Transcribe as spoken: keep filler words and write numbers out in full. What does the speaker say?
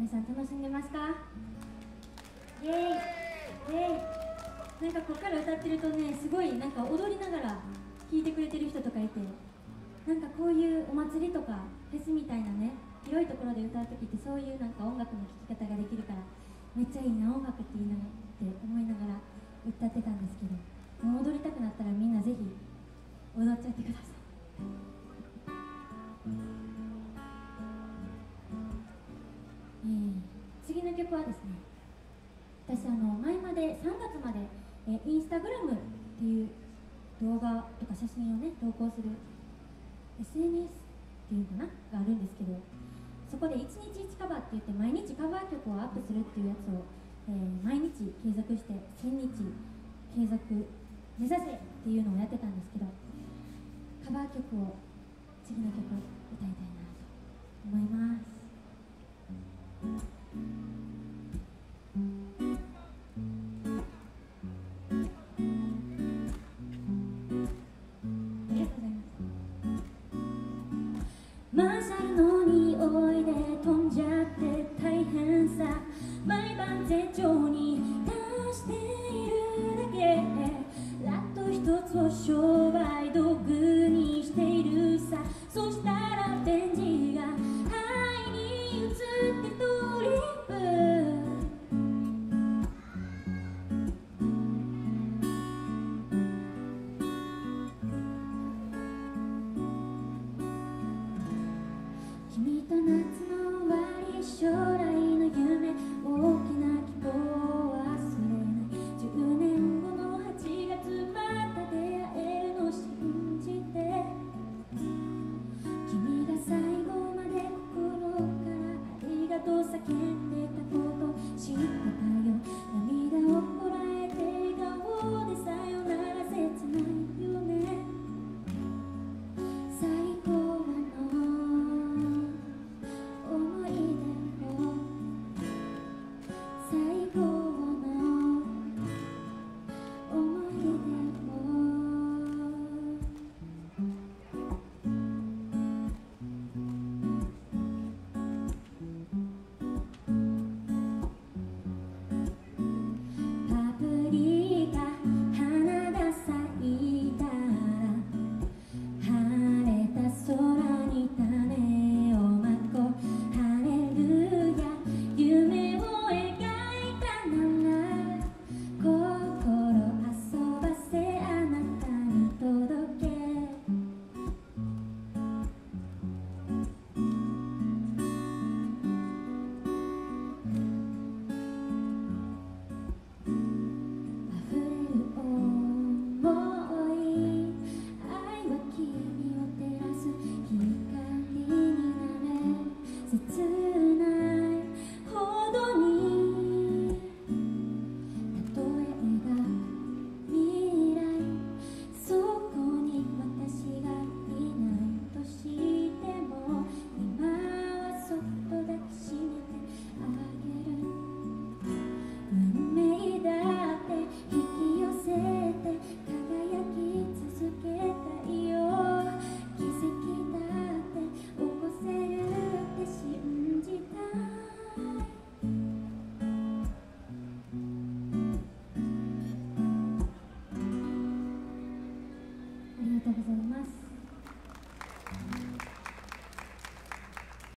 さん楽しんでますか？イエーイイエーイ。なんかここから歌ってるとね、すごいなんか踊りながら聴いてくれてる人とかいて、なんかこういうお祭りとかフェスみたいなね、広いところで歌う時ってそういうなんか音楽の聴き方ができるから、めっちゃいいな音楽っていいなって思いながら歌ってたんですけど、もう踊りたくなったらみんなぜひ踊っちゃってください。えー、次の曲はですね、私あの前までさんがつまで、えー、インスタグラムっていう動画とか写真をね投稿する エスエヌエス っていうのかながあるんですけど、そこでいちにちいちカバーって言って毎日カバー曲をアップするっていうやつを、えー、毎日継続してせんにち継続目指せっていうのをやってたんですけど、カバー曲を次の曲歌いたいなと思います。マーシャルの匂いで飛んじゃって大変さ、毎晩手帳に出しているだけ、ラット一つを商売道具にしているさ。そしたらベンジが肺に移ってトリップ、君と夏の終わり、将来の夢、大きな希望